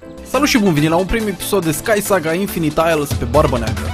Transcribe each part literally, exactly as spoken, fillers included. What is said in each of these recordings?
Salut și bun venit la un prim episod de Sky Saga Infinite Isles pe Barba Neagră.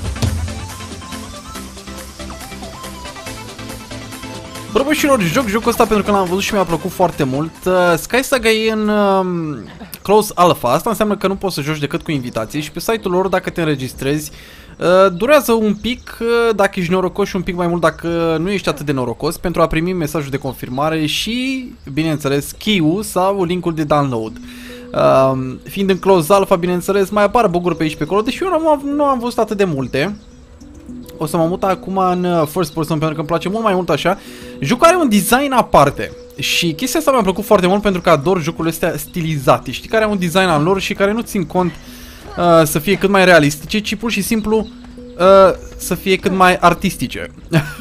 Bărbășilor, joc jocul ăsta pentru că l-am văzut și mi-a plăcut foarte mult. uh, Sky Saga e în uh, Close Alpha, asta înseamnă că nu poți să joci decât cu invitații și pe site-ul lor, dacă te înregistrezi, uh, durează un pic, uh, dacă ești norocos, și un pic mai mult dacă nu ești atât de norocos, pentru a primi mesajul de confirmare și, bineînțeles, key-ul sau linkul de download. Uh, fiind în Close Alpha, bineînțeles, mai apar buguri pe aici pe acolo, deși eu nu am, nu am văzut atât de multe. O să mă mut acum în first person pentru că îmi place mult mai mult așa. Jocul are un design aparte și chestia asta mi-a plăcut foarte mult pentru că ador jocurile astea stilizate, știi, care au un design al lor și care nu țin cont uh, să fie cât mai realistice, ci pur și simplu uh, să fie cât mai artistice.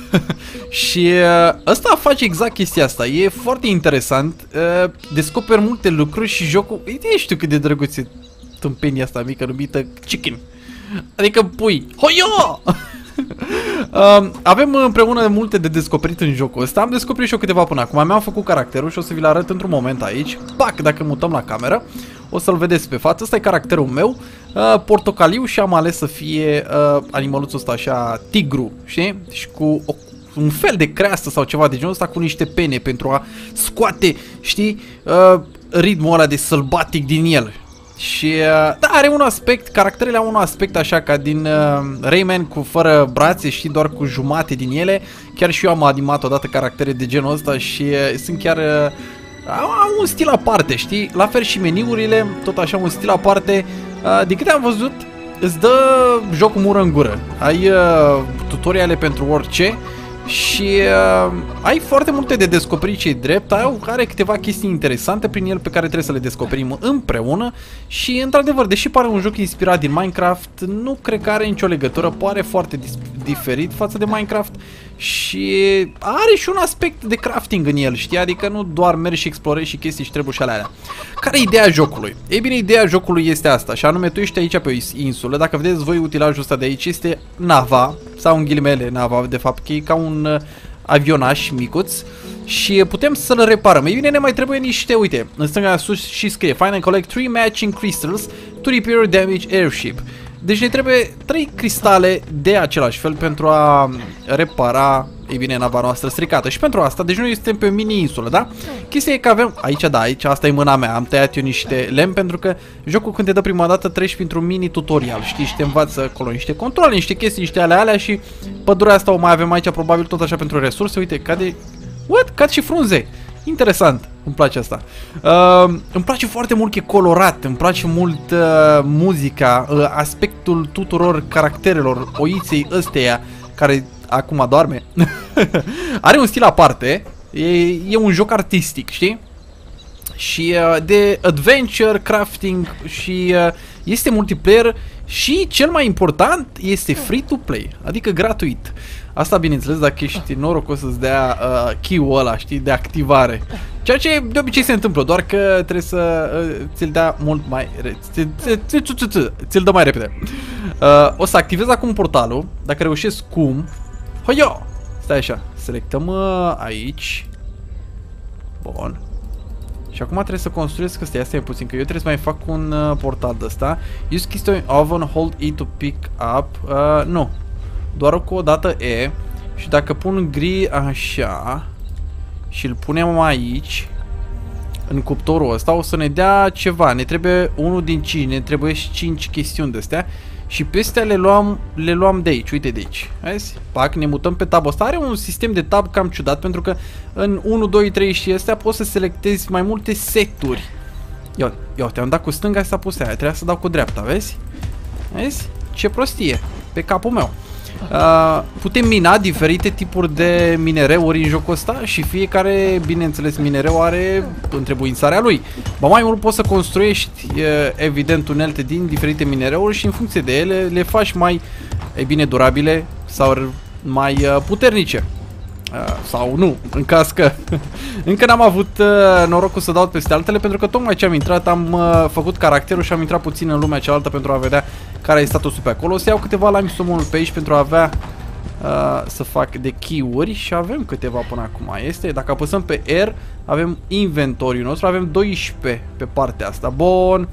Și uh, ăsta face exact chestia asta, e foarte interesant, uh, descoperi multe lucruri și jocul, uite, știu cât de drăguț e tâmpenia asta mică numită chicken, adică pui, hoio! uh, avem împreună multe de descoperit în jocul ăsta. Am descoperit și eu câteva până acum. Mi-am făcut caracterul și o să vi-l arăt într-un moment aici. Pac, dacă mutăm la cameră o să-l vedeți pe față. Ăsta e caracterul meu, uh, portocaliu, și am ales să fie uh, animăluțul ăsta așa, tigru, știi? Și cu o, un fel de creastă sau ceva de genul ăsta, cu niște pene pentru a scoate, știi, uh, ritmul ăla de sălbatic din el. Și uh, da, are un aspect, caracterele au un aspect așa ca din uh, Rayman, cu fără brațe, și doar cu jumate din ele. Chiar și eu am animat odată caractere de genul ăsta și uh, sunt chiar uh, au, au un stil aparte, știi? La fel și meniurile, tot așa un stil aparte. Uh, de câte am văzut, îți dă jocul mură în gură. Ai uh, tutoriale pentru orice. Și uh, ai foarte multe de descoperit, ce-i drept, ai, are câteva chestii interesante prin el pe care trebuie să le descoperim împreună. Și într-adevăr, deși pare un joc inspirat din Minecraft, nu cred că are nicio legătură, pare foarte diferit față de Minecraft. Și are și un aspect de crafting în el, știi? Adică nu doar mergi și explorezi și chestii și treburi și alea. Care e ideea jocului? Ei bine, ideea jocului este asta, și anume tu ești aici pe o insulă. Dacă vedeți voi utilajul ăsta de aici, este nava, sau în ghilimele nava, de fapt, că e ca un uh, avionaș micuț. Și putem să-l reparăm. Ei bine, ne mai trebuie niște, uite, în stânga sus și scrie Find and collect three matching crystals to repair damaged airship. Deci ne trebuie trei cristale de același fel pentru a repara, ei bine, nava noastră stricată. Și pentru asta, deci noi suntem pe o mini-insulă, da? Chestia e că avem, aici da, aici, asta e mâna mea, am tăiat eu niște lemn pentru că jocul, când te dă prima dată, treci printr-un mini-tutorial, știi? Și te învață acolo niște controle, niște chestii, niște alea alea. Și pădurea asta o mai avem aici, probabil tot așa pentru resurse. Uite, cade, what? Cad și frunze. Interesant, îmi place asta. Uh, îmi place foarte mult că e colorat, îmi place mult uh, muzica, uh, aspectul tuturor caracterelor oiței ăsteia, care acum doarme. Are un stil aparte, e, e un joc artistic, știi? Și uh, de adventure, crafting și uh, este multiplayer și, cel mai important, este free to play, adică gratuit. Asta, bineînțeles, dacă ești norocos să-ți dea uh, key-ul ăla, știi, de activare. Ceea ce de obicei se întâmplă, doar că trebuie să uh, ți-l dea mult mai ți-l dă mai repede. Uh, o să activez acum portalul, dacă reușesc cum. Hoio! Stai așa, selectăm uh, aici. Bun. Și acum trebuie să construiesc ăsta, asta e puțin, că eu trebuie să mai fac un uh, portal de ăsta. Use keystone oven, hold E to pick up. Uh, nu. Doar cu o dată E. Și dacă pun gri așa și îl punem aici, în cuptorul ăsta, o să ne dea ceva. Ne trebuie unul din cinci, ne trebuie și cinci chestiuni de astea. Și pe astea le luam, le luam de aici, uite de aici. Vezi? Pac, ne mutăm pe tabul ăsta. Are un sistem de tab cam ciudat, pentru că în unu, doi, trei și astea poți să selectezi mai multe seturi. Ia, ia, te-am dat cu stânga, s-a pus aia, trebuia să dau cu dreapta, vezi? Vezi? Ce prostie, pe capul meu. Uh, putem mina diferite tipuri de minereuri în jocul ăsta și fiecare, bineînțeles, minereu are întrebuințarea lui. Ba mai mult, poți să construiești, uh, evident, unelte din diferite minereuri și în funcție de ele le faci mai, e bine, durabile sau mai uh, puternice. Uh, sau nu, în caz că încă n-am avut uh, norocul să dau peste altele, pentru că tocmai ce am intrat am uh, făcut caracterul și am intrat puțin în lumea cealaltă pentru a vedea care e statusul pe acolo. O să iau câteva limestone pe aici pentru a avea uh, să fac de key-uri și avem câteva până acum. Este, dacă apăsăm pe R, avem inventoriul nostru, avem doisprezece pe partea asta. Bun.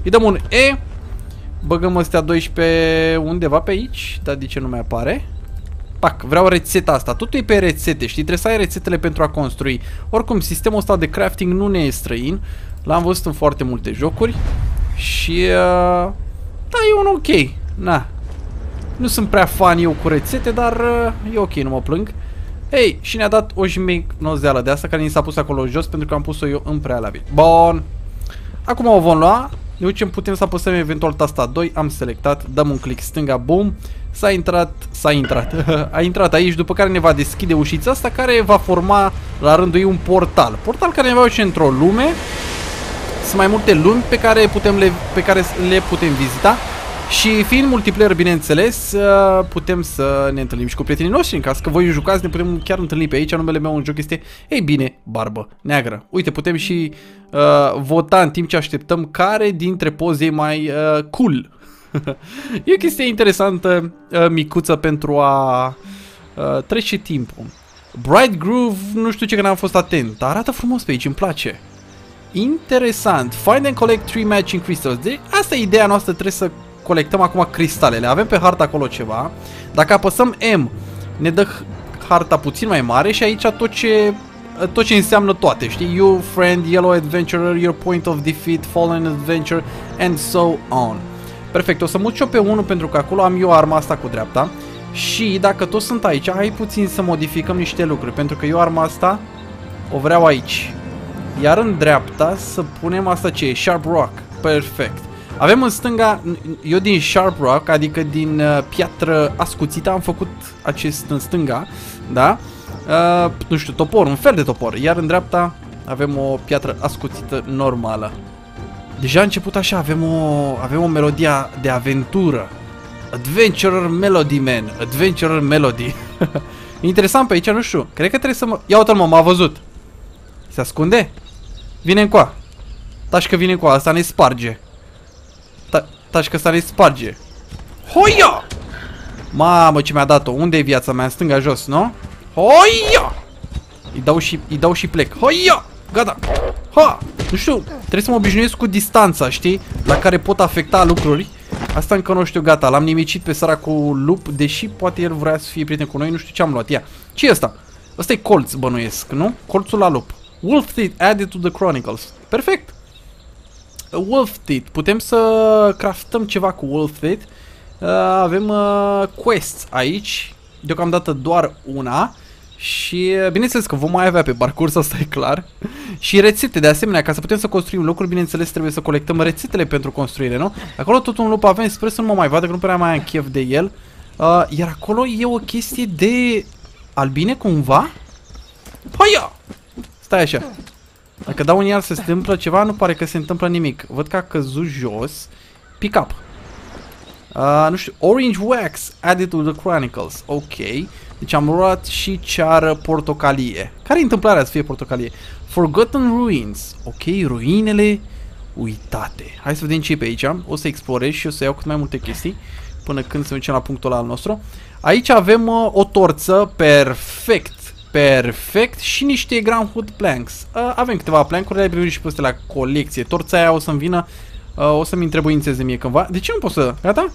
Îi dăm un E. Băgăm astea doisprezece undeva pe aici. Dar de ce nu mai apare? Pac, vreau rețeta asta. Totul e pe rețete, știi? Trebuie să ai rețetele pentru a construi. Oricum, sistemul ăsta de crafting nu ne e străin. L-am văzut în foarte multe jocuri. Și... Uh, da, e un ok. Na. Nu sunt prea fan eu cu rețete, dar uh, e ok, nu mă plâng. Ei, și ne-a dat o jmecnozeală de asta care ni s-a pus acolo jos pentru că am pus-o eu în prealabil. Bun. Acum o vom lua. Ne ducem, putem să apăsăm eventual tasta doi. Am selectat, dăm un click stânga, boom. S-a intrat, s-a intrat. A intrat aici, după care ne va deschide ușița asta care va forma la rândul ei un portal. Portal care ne va duce într-o lume. Sunt mai multe lumi pe care, putem le, pe care le putem vizita. Și fiind multiplayer, bineînțeles, putem să ne întâlnim și cu prietenii noștri. În caz că voi jucați, ne putem chiar întâlni pe aici. Numele meu în joc este, ei bine, Barbă Neagră. Uite, putem și uh, vota în timp ce așteptăm care dintre poze e mai uh, cool. E o chestie interesantă, uh, micuță, pentru a uh, trece timpul. Bright Groove, nu știu ce, că n-am fost atent. Dar arată frumos pe aici, îmi place. Interesant. Find and collect three matching crystals. Deci, asta e ideea noastră, trebuie să colectăm acum cristalele. Avem pe harta acolo ceva. Dacă apăsăm M, ne dă harta puțin mai mare și aici tot ce, tot ce înseamnă toate, știi? You, friend, yellow adventurer, your point of defeat, fallen adventure, and so on. Perfect, o să mut eu pe unul pentru că acolo am eu arma asta cu dreapta. Și dacă toți sunt aici, hai puțin să modificăm niște lucruri, pentru că eu arma asta o vreau aici. Iar în dreapta să punem asta ce e? Sharp Rock. Perfect. Avem în stânga, eu din Sharp Rock, adică din uh, piatră ascuțită, am făcut acest în stânga, da? Uh, nu știu, topor, un fel de topor. Iar în dreapta avem o piatră ascuțită normală. Deja a început așa, avem o, avem o melodie de aventură. Adventurer Melody, man. Adventurer Melody. Interesant pe aici, nu știu. Cred că trebuie să mă... Ia uite-l, mă, m-a văzut. Se ascunde? Vine încoa. Taci că vine încoa, asta ne sparge. Taci că asta ne sparge. Hoia! Mamă, ce mi-a dat-o. Unde e viața mea? În stânga, jos, nu? Hoia! Îi dau și, îi dau și plec. Hoia! Gata! Ha! Nu știu, trebuie să mă obișnuiesc cu distanța, știi? La care pot afecta lucruri. Asta încă nu știu, gata. L-am nimicit pe săracul lup, deși poate el vrea să fie prieten cu noi. Nu știu ce am luat. Ia. Ce e asta? Ăsta e colț, bănuiesc, nu? Colțul la lup. Wolf Teeth added to the Chronicles. Perfect. Wolf Teeth. Putem să craftăm ceva cu Wolf Teeth. Uh, avem uh, quests aici. Deocamdată doar una. Și bineînțeles că vom mai avea pe parcurs, asta e clar. Și rețete de asemenea, ca să putem să construim locuri, bineînțeles trebuie să colectăm rețetele pentru construire, nu? Acolo tot un lup avem, sper să nu mă mai vadă, că nu prea mai am chef de el. uh, Iar acolo e o chestie de albine cumva? Haia! Stai așa. Dacă dau în iar se întâmplă ceva, nu pare că se întâmplă nimic. Văd că a căzut jos. Pick up. Uh, nu știu, Orange Wax added to the Chronicles. Ok. Deci am luat și ceară portocalie. Care e întâmplarea să fie portocalie? Forgotten Ruins. Ok, ruinele uitate. Hai să vedem ce e pe aici. O să explorez și o să iau cât mai multe chestii până când să ducem la punctul ăla al nostru. Aici avem uh, o torță. Perfect. Perfect. Și niște groundwood planks. uh, Avem câteva plancuri, le primim și pe astea la colecție. Torța aia o să-mi vină, uh, o să-mi întrebuințeze mie cândva. De ce nu pot să... Gata?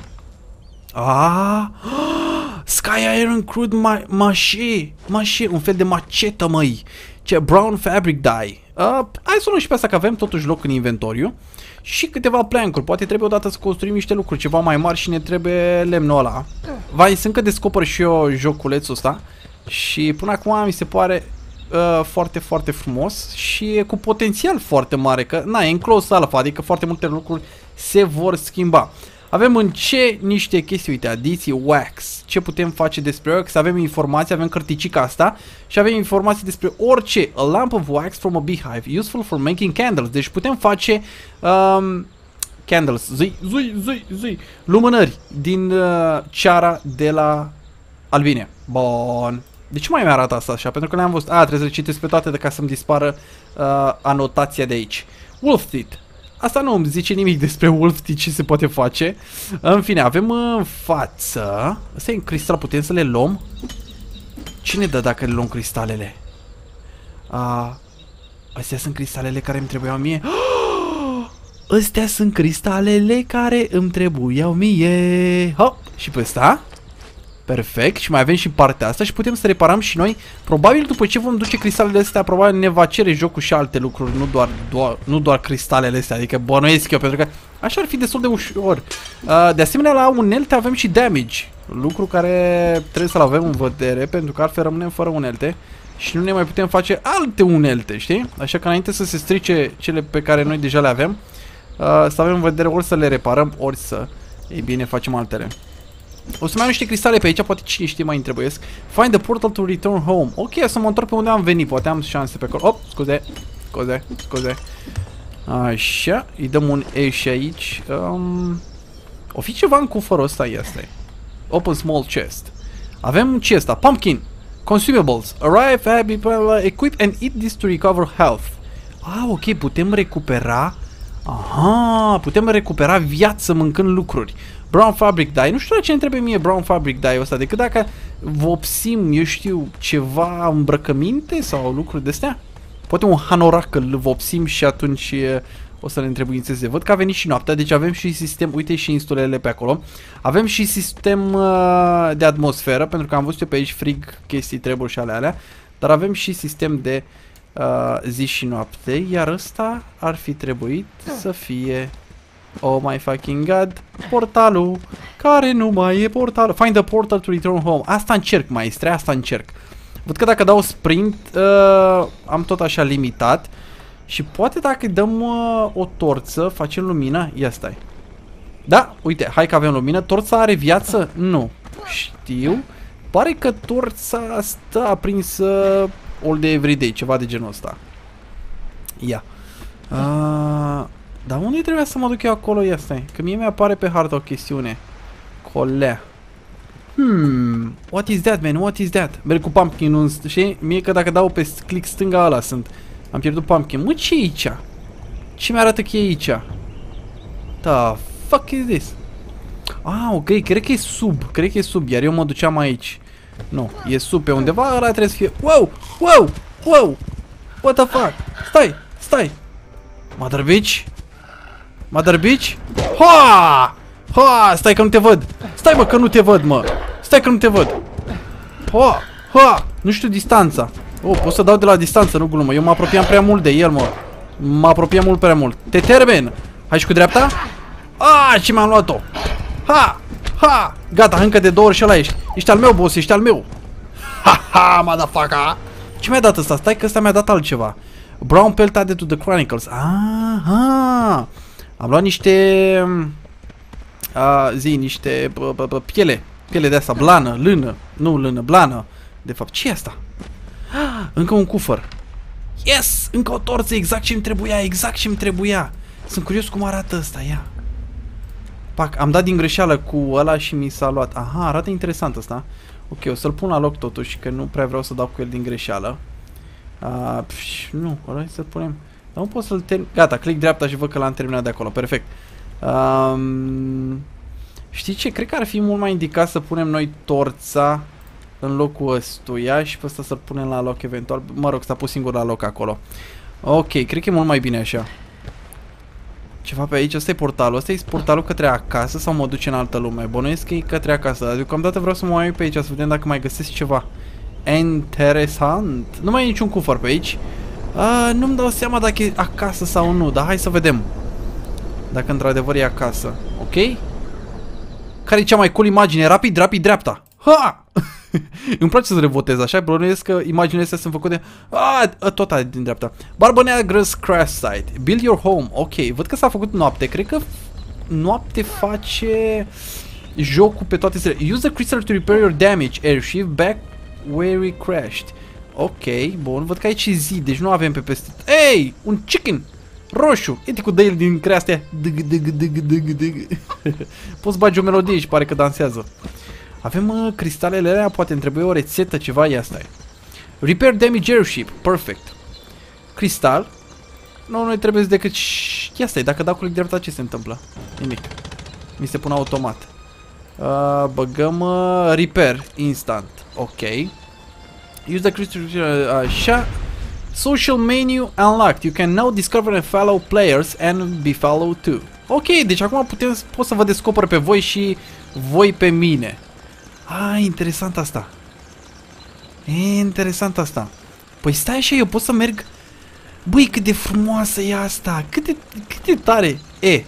Ah, Sky Iron Crude Mache. Mache, un fel de macetă, măi. Ce brown fabric dye. uh, Hai să luăm și pe asta, că avem totuși loc în inventoriu. Și câteva plancuri. Poate trebuie odată să construim niște lucruri ceva mai mari și ne trebuie lemnul ăla. Vai, să încă descoper și eu joculețul ăsta. Și până acum mi se pare uh, foarte, foarte frumos. Și e cu potențial foarte mare. Că, na, e în close alpha, adică foarte multe lucruri se vor schimba. Avem în ce niște chestii, uite, adiții, wax. Ce putem face despre wax? Avem informații, avem cărticica asta. Și avem informații despre orice. A lamp of wax from a beehive, useful for making candles. Deci putem face um, candles, zi, zi, zi, zi. Lumânări din uh, ceara de la albine. Bun. De ce mai mi-arată asta așa? Pentru că le-am văzut. A, trebuie să le citesc pe toate de ca să-mi dispară uh, anotația de aici. Wolf Teeth. Asta nu îmi zice nimic despre Wolf Teeth, ce se poate face. În fine, avem în față... Asta e un cristal, putem să le luăm? Cine dă dacă le luăm cristalele? Uh, astea sunt cristalele care îmi trebuiau mie. Astea sunt cristalele care îmi trebuiau mie. Hop, și pe ăsta. Perfect, și mai avem și partea asta și putem să reparăm și noi. Probabil după ce vom duce cristalele astea, probabil ne va cere jocul și alte lucruri, nu doar, doar, nu doar cristalele astea, adică bănuiesc eu, pentru că așa ar fi destul de ușor. Uh, de asemenea, la unelte avem și damage, lucru care trebuie să-l avem în vedere, pentru că altfel rămânem fără unelte și nu ne mai putem face alte unelte, știi? Așa că înainte să se strice cele pe care noi deja le avem, uh, să avem în vedere ori să le reparăm, ori să, ei bine, facem altele. O să mai am niște cristale pe aici, poate cine știe mai îmi trebuiesc. Find the portal to return home. Ok, să mă întorc pe unde am venit, poate am șanse pe acolo. Oh, scuze, scuze, scuze. Așa, îi dăm un E și aici. Um, o fi ceva în cufărul ăsta, este. Open small chest. Avem ce ăsta? Pumpkin. Consumables. Arrive, happy, equip and eat this to recover health. Ah, ok, putem recupera. Aha, putem recupera viață mâncând lucruri. Brown Fabric Dye. Nu știu la ce îmi trebuie mie Brown Fabric Dye ăsta, decât dacă vopsim, eu știu, ceva îmbrăcăminte sau lucruri de-astea. Poate un hanorac îl vopsim și atunci e, o să ne întrebuințeze. Văd că a venit și noaptea, deci avem și sistem, uite și insulele pe acolo. Avem și sistem uh, de atmosferă, pentru că am văzut eu pe aici frig, chestii, treburi și ale alea. Dar avem și sistem de uh, zi și noapte, iar ăsta ar fi trebuit să fie... Oh my fucking god, portalul, care nu mai e portalul. Find the portal to return home. Asta încerc, maestre, asta încerc. Văd că dacă dau sprint, uh, am tot așa limitat. Și poate dacă dăm uh, o torță, facem lumină. Ia stai. Da, uite, hai că avem lumină. Torța are viață? Nu. Știu. Pare că torța asta aprinsă all day everyday, ceva de genul ăsta. Ia. Uh, Dar unde trebuia să mă duc eu acolo? Ia stai, că mie mi-apare pe hartă o chestiune. Colea. Hmm, what is that, man? What is that? Merg cu pumpkin-ul, știi? Mie că dacă dau pe click stânga ăla sunt. Am pierdut pumpkin. Mă, ce e aici? Ce mi-arată că e aici? The fuck is this? Ah, ok, cred că e sub. Cred că e sub, iar eu mă duceam aici. Nu, e sub pe undeva, ăla trebuie să fie... Wow! Wow! Wow! What the fuck? Stai! Stai! Mother bitch! Mother bitch? Ha! Ha! Stai că nu te văd! Stai bă că nu te văd, mă! Stai că nu te văd! Ha! Ha! Nu știu distanța. Oh, pot să dau de la distanță, nu glumă. Eu mă apropiam prea mult de el, mă. Mă apropiam mult prea mult. Te termen! Hai și cu dreapta? Ah, ce mi-am luat-o! Ha! Ha! Gata, încă de două ori și ăla ești. Ești al meu, boss, ești al meu. Ha ha, motherfucker! Ce mi-a dat ăsta? Stai că ăsta mi-a dat altceva. Brown pelt added to the chronicles. Aha! Am luat niște... A, zi, niște b -b -b piele. Piele de asta, blană, lână. Nu lână, blană. De fapt, ce e asta? Ah, încă un cufăr. Yes! Încă o torță, exact ce-mi trebuia, exact ce-mi trebuia. Sunt curios cum arată ăsta, ia. Pac, am dat din greșeală cu ăla și mi s-a luat. Aha, arată interesant ăsta. Ok, o să-l pun la loc totuși, că nu prea vreau să dau cu el din greșeală. Uh, pș, nu, ăla să-l punem. Dar nu pot să-l termin. Gata, click dreapta și văd că l-am terminat de acolo. Perfect. Um, știi ce? Cred că ar fi mult mai indicat să punem noi torța în locul ăstuia și pe ăsta să-l punem la loc eventual. Mă rog, s-a pus singur la loc acolo. Ok, cred că e mult mai bine așa. Ceva pe aici, ăsta e portalul. Ăsta e portalul către acasă sau mă duce în altă lume? Bănuiesc că e către acasă, dar deocamdată vreau să mă mai uit pe aici, să vedem dacă mai găsesc ceva interesant. Nu mai e niciun cufăr pe aici. Nu-mi dau seama dacă e acasă sau nu, dar hai să vedem dacă într-adevăr e acasă. Ok? Care e cea mai cool imagine? Rapid, rapid, dreapta. Ha! Îmi place să revotez așa, bănuiesc că imaginele astea sunt făcute. Ah, tot aia din dreapta. Barbă neagră crash site. Build your home. Ok, văd că s-a făcut noapte. Cred că noapte face jocul pe toate stele. Use the crystal to repair your damage airship back where we crashed. Ok, bun, văd că aici e zi, deci nu avem pe peste. Ei, un chicken roșu. Uite cu dă-il din creastea. Dig, dig, dig, dig, dig. Poți bagi o melodie și pare că dansează. Avem uh, cristalele alea, poate îmi trebuie o rețetă, ceva, ia stai. Repair damage airship, perfect. Cristal. Nu, noi trebuie decât... Ia stai, dacă dau click dreapta, ce se întâmplă? Nimic. Mi se pune automat. Uh, băgăm uh, repair instant. Ok. Use the crystal, uh, așa. Social menu unlocked. You can now discover and follow players and be followed too. Ok, deci acum putem, pot să vă descoper pe voi și voi pe mine. Ah, interesant asta. E interesant asta. Păi stai așa, eu pot să merg... Băi, cât de frumoasă e asta. Cât de, cât de tare. E.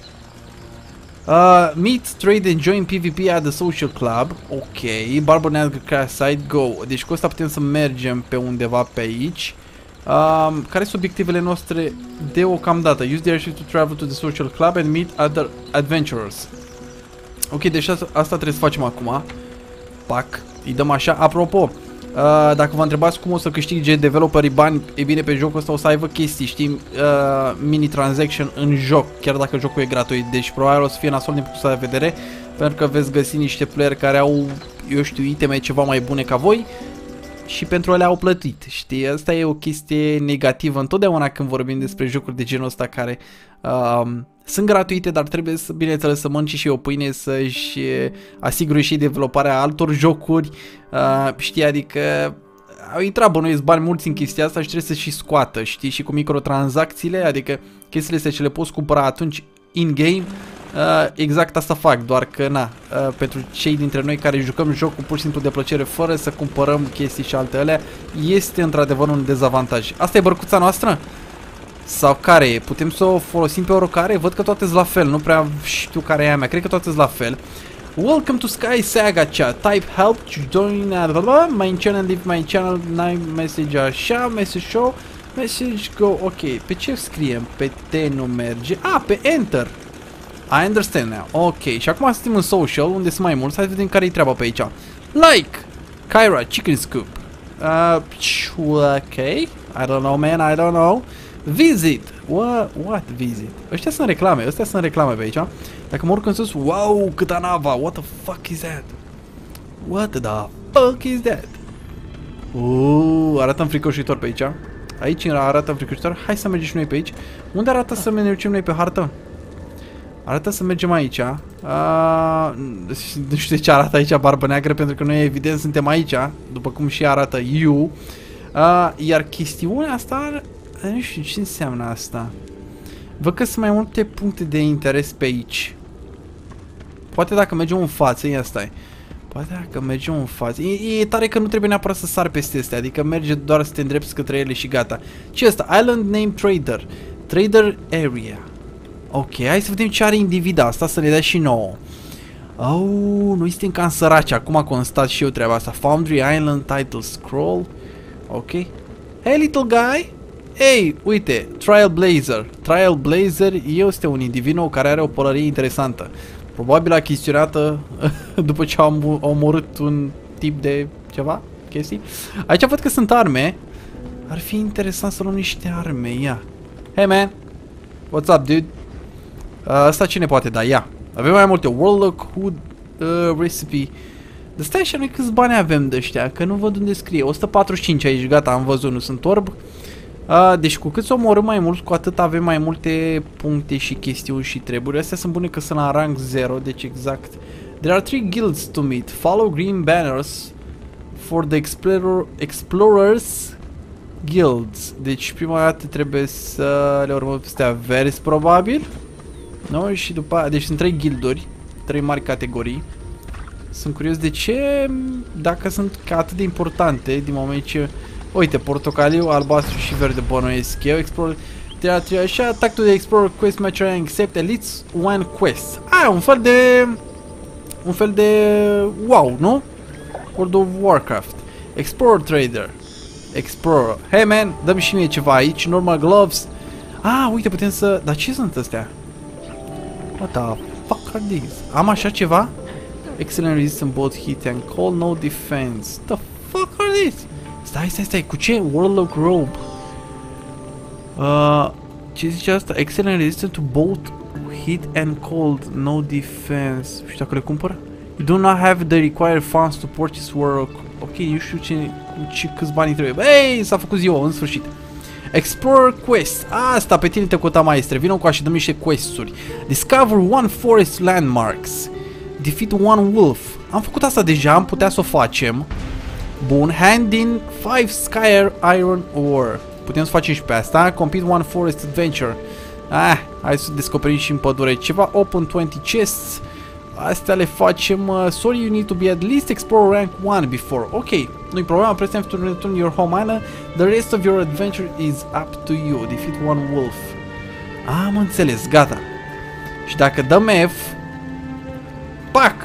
Uh, meet, trade and join P V P at the social club. Ok. Barbonească crash site. Go. Deci cu asta putem să mergem pe undeva pe aici. Uh, care sunt obiectivele noastre deocamdată? Use the airship to travel to the social club and meet other adventurers. Ok, deci asta, asta trebuie să facem acum. Pac. Îi dăm așa. Apropo, Uh, dacă vă întrebați cum o să câștige developerii bani, e bine, pe jocul ăsta o să aibă chestii, știi, uh, mini-transaction în joc, chiar dacă jocul e gratuit. Deci probabil o să fie nasol din punctul ăsta de vedere, pentru că veți găsi niște player care au, eu știu, iteme ceva mai bune ca voi și pentru ele au plătit, știi? Asta e o chestie negativă întotdeauna când vorbim despre jocuri de genul ăsta care uh, sunt gratuite, dar trebuie să, bineînțeles, să mănânci și o pâine, să-și asigure și developarea altor jocuri, uh, știi, adică au intrat bănuiesc bani mulți în chestia asta și trebuie să și scoată, știi, și cu microtransacțiile, adică chestiile astea ce le poți cumpăra atunci in-game, uh, exact asta fac, doar că, na, uh, pentru cei dintre noi care jucăm jocul pur și simplu de plăcere, fără să cumpărăm chestii și alte alea, este într-adevăr un dezavantaj. Asta e bărcuța noastră? Sau care e? Putem să o folosim pe oricare? Văd că toate sunt la fel, nu prea știu care e a mea, cred că toate sunt la fel. Welcome to Sky Saga Chat. Type help to join my channel, leave my channel, nine message așa, message show, message go, ok. Pe ce scriem? Pe T nu merge. Ah, pe Enter. I understand now. Ok, și acum suntem în social, unde sunt mai mulți. Hai să vedem care-i treaba pe aici. Like, Kyra, Chicken Scoop. Uh, ok, I don't know, man, I don't know. Visit! What? What visit? Ăștia sunt reclame, ăstea sunt reclame pe aici. Dacă mă urc în sus, wow, câta nava! What the fuck is that? What the fuck is that? Uuu, arată înfricoșitor pe aici. Aici arată înfricoșitor. Hai să mergem și noi pe aici. Unde arată să mergem noi pe hartă? Arată să mergem aici. Uh, nu știu de ce arată aici barbă neagră, pentru că noi evident suntem aici, după cum și arată you. Uh, iar chestiunea asta... Nu știu ce înseamnă asta. Văd că sunt mai multe puncte de interes pe aici. Poate dacă mergem în față, ia stai. Poate dacă mergem în față. E, e tare că nu trebuie neapărat să sar peste astea. Adică merge doar să te îndrepți către ele și gata. Ce asta? Island Name Trader. Trader Area. Ok, hai să vedem ce are individa asta, să ne dea și nouă. Oh, noi suntem cam săraci. Acum a constat și eu treaba asta. Foundry Island Title Scroll. Ok. Hey, little guy. Ei, uite, Trailblazer. Trailblazer este un individ nou care are o pălărie interesantă. Probabil achiziționată după ce am omorât un tip de ceva, chestii. Aici văd că sunt arme. Ar fi interesant să luăm niște arme, ia. Hey man, what's up dude? Asta cine poate da, ia. Avem mai multe, Warlock Hood uh, Recipe. De stai așa, noi câți bani avem de ăștia, că nu văd unde scrie. o sută patruzeci și cinci aici, gata, am văzut, nu sunt orb. Uh, deci cu cât să omorâm mai mult, cu atât avem mai multe puncte și chestiuni și treburi. Astea sunt bune că sunt la rank zero, deci exact. There are three guilds to meet. Follow green banners for the explorer, Explorers Guilds. Deci prima dată trebuie să le urmăm pe astea verzi, probabil. No? Și după aia, deci sunt trei guilduri, trei mari categorii. Sunt curios de ce, dacă sunt atât de importante, din moment ce... Uite, portocaliu, albastru și verde bănuiesc eu. Explorer, teatri, așa, attack to the Explorer Quest match and accept at least one quest. Ah, un fel de... Un fel de... WoW, nu? World of Warcraft. Explorer Trader. Explorer. Hey man, dă-mi și mie ceva aici. Normal gloves. Ah, uite, putem să... Dar ce sunt astea? What the fuck are these? Am așa ceva? Excellent resistance both heat and cold, no defense. The fuck are these? Stai, stai, stai, cu ce? Warlock Robe. Uh, ce zice asta? Excellent resistant to both heat and cold, no defense. Și dacă le cumpăr? You do not have the required funds to purchase Warlock. Ok, eu știu ce, ce câți bani trebuie. Hey, s-a făcut ziua, în sfârșit. Explorer Quest. Asta pe tine te cota maestre. Vino cu așa, dăm niște quest-uri. Discover one forest landmarks. Defeat one wolf. Am făcut asta deja, am putea să o facem. Bun, hand in five Sky Iron Ore. Putem să facem și pe asta. Complete one forest adventure. Ah, hai să descoperim și în pădure ceva. Open twenty chests. Astea le facem. Uh, sorry, you need to be at least explore rank one before. Ok, nu-i problema. Press F to return your home island. The rest of your adventure is up to you. Defeat one wolf. Am înțeles, gata. Și dacă dăm F... Pac!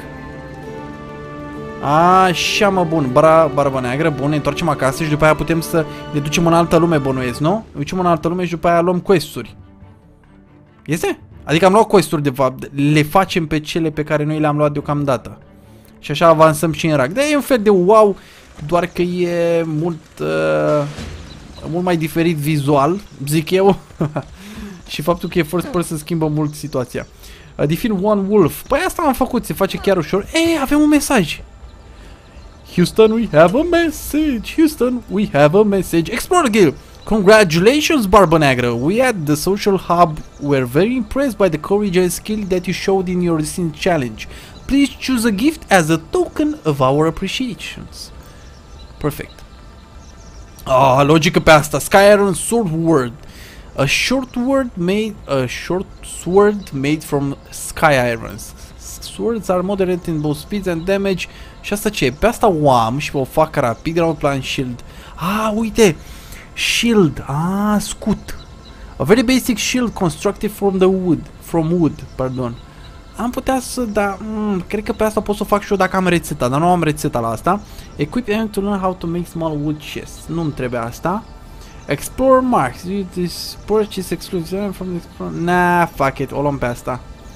Așa, mă, bun. Bara, barbă neagră, bun. Ne întoarcem acasă și după aia putem să ne ducem în altă lume, bănuiesc, nu? Ne ducem în altă lume și după aia luăm quest-uri. Este? Adică am luat quest-uri, de fapt. Le facem pe cele pe care noi le-am luat deocamdată. Și așa avansăm și în rank. Dar e un fel de wow, doar că e mult... Uh, mult mai diferit vizual, zic eu. Și faptul că e first person schimbă mult situația. Uh, defeat one wolf. Păi asta am făcut, se face chiar ușor. Ei, avem un mesaj. Houston, we have a message. Houston, we have a message. Explorer Guild. Congratulations, Barba Negra. We at the social hub were very impressed by the courage and skill that you showed in your recent challenge. Please choose a gift as a token of our appreciations. Perfect. Ah, logică pe asta. Sky Iron Sword Word. A short word made a short sword made from sky irons. Swords are moderate in both speed and damage. Și asta ce e? Pe asta o am și o fac rapid. Ground plan shield. Ah, uite. Shield. Ah, scut. A very basic shield constructed from the wood. From wood, pardon. Am putea să, da, mm, cred că pe asta pot să o fac și eu dacă am rețeta, dar nu am rețeta la asta. Equip and to learn how to make small wood chests. Nu-mi trebuie asta. Explore marks. This purchase exclusive from the explore. Nah, fuck it, o luăm pe asta.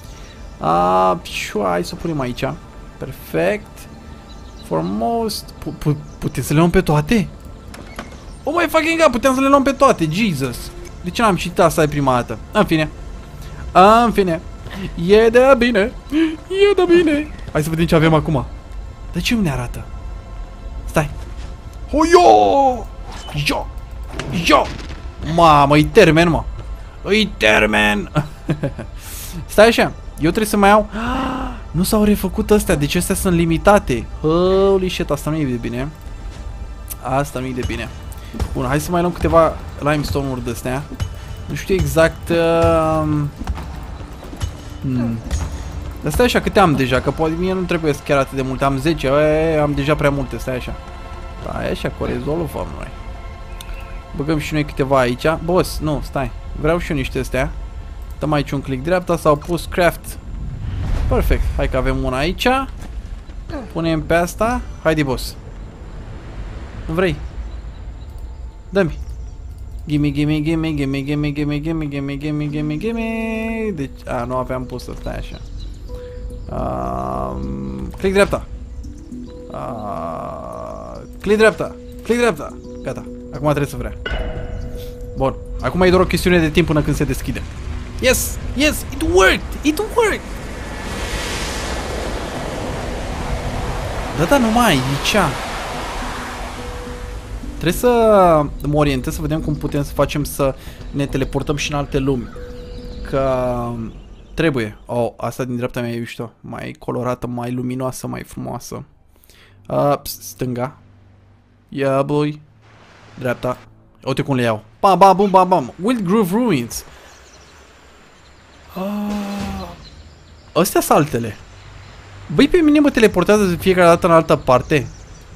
Ah, uh, hai să o punem aici. Perfect. For most... Putem să le luăm pe toate? Oh my fucking god, putem să le luăm pe toate, Jesus. De ce n-am citit asta prima dată? În fine. În fine. E de bine. E de bine. Hai să vedem ce avem acum. De ce nu ne arată? Stai. Hoio! Jo! Jo! Mamă, e termen, mă. E termen. Stai așa. Eu trebuie să mai iau... Nu s-au refăcut astea, deci astea sunt limitate. Holy shit, asta nu e de bine. Asta nu e de bine. Bun, hai să mai luăm câteva limestone-uri de astea. Nu știu exact... Uh... Hmm. Dar stai așa, câte am deja, că poate mie nu trebuie chiar atât de multe. Am zece, e, am deja prea multe, stai așa. Stai așa, cu rezolvăm noi. Băgăm și noi câteva aici. Boss, nu, stai. Vreau și eu niște astea. Dăm aici un click dreapta, s-au pus craft. Perfect, hai că avem una aici. Punem pe asta. Haide, boss. Nu vrei? Dă-mi. Gimme, gimme, gimme, gimme, gimme, gimme, gimme, gimme, gimme, gimme, gimme. Deci, a, nu aveam pus să stai așa. Um, click dreapta. Uh, click dreapta. Click dreapta. Gata. Acum trebuie să vrea. Bun. Acum e doar o chestiune de timp până când se deschide. Yes! Yes! It worked! It worked! Da, da, numai aici. Trebuie să mă orientez să vedem cum putem să facem să ne teleportăm și în alte lumi. Că trebuie. Oh, asta din dreapta mea e mișto. Mai colorată, mai luminoasă, mai frumoasă. Uh, stânga. Yeah, boy. Dreapta. Uite cum le iau. Bam, bam, bam, bam, bam. Wild Grove Ruins. Uh, astea sunt altele. Băi, pe mine mă teleportează de fiecare dată în altă parte.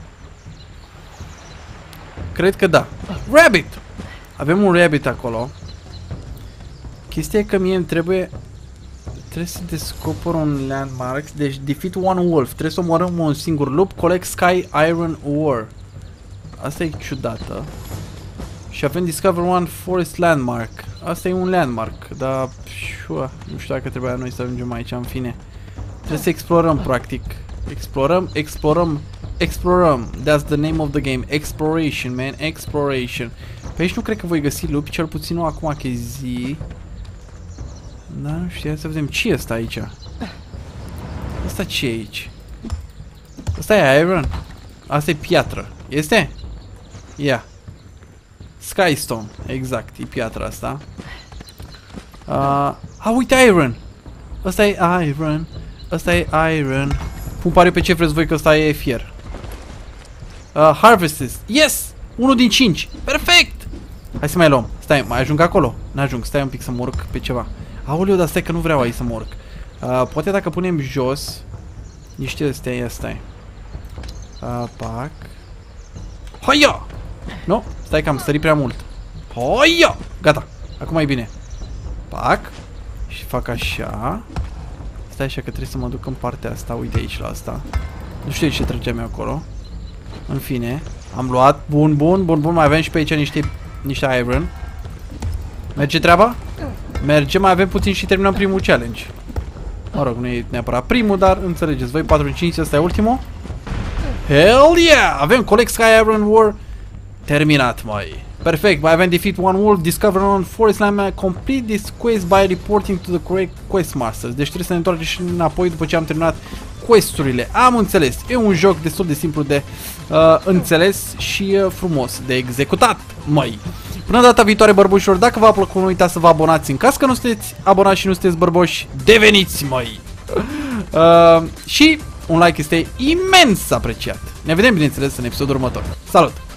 Cred că da. Rabbit! Avem un rabbit acolo. Chestia e că mie îmi trebuie... Trebuie să descoper un landmark. Deci defeat one wolf. Trebuie să omorâm un singur lup. Collect sky iron ore. Asta e ciudată. Și avem discover one forest landmark. Asta e un landmark. Dar... Nu știu dacă trebuia noi să ajungem aici, în fine. Trebuie să explorăm, practic. Explorăm, explorăm, explorăm. That's the name of the game. Exploration, man. Exploration. Pe aici nu cred că voi găsi lupi, cel puțin nu acum că e zi. Da, nu știu, hai să vedem ce e asta aici. Asta ce e aici? Asta e iron? Asta e piatră. Este? Ia. Yeah. Skystone. Exact, e piatra asta. Uh, ah, uite iron. Asta e iron. Asta e iron. Pun pare pe ce vreți voi că ăsta e fier. Uh, harvested. Yes! Unul din cinci. Perfect! Hai să mai luăm. Stai, mai ajung acolo? N-ajung, stai un pic să mă urc pe ceva. Aoleu, dar stai că nu vreau aici să mă urc. Uh, poate dacă punem jos niște astea, ia stai. Uh, pac. Haia! Nu? Stai că am sărit prea mult. Haia! Gata, acum e bine. Pac. Și fac așa. Stai așa că trebuie să mă duc în partea asta. Uite aici la asta. Nu știu ce trăgeam eu acolo. În fine, am luat. Bun, bun, bun, bun. Mai avem și pe aici niște, niște iron. Merge treaba? Merge, mai avem puțin și terminăm primul challenge. Mă rog, nu e neapărat primul, dar înțelegeți voi, patru cinci, ăsta e ultimul. Hell yeah! Avem Collect Sky Iron War. Terminat, mai. Perfect, mai avem Defeat one Wolf, Discover one Forest Land, complete this quest by reporting to the correct quest masters. Deci trebuie să ne întoarcem și înapoi după ce am terminat questurile. Am înțeles, e un joc destul de simplu de uh, înțeles și uh, frumos de executat, măi. Până data viitoare, bărbușilor, dacă v-a plăcut, nu uitați să vă abonați. În caz că nu sunteți abonați și nu sunteți bărboși, deveniți, măi. Uh, și un like este imens apreciat. Ne vedem, bineînțeles, în episodul următor. Salut!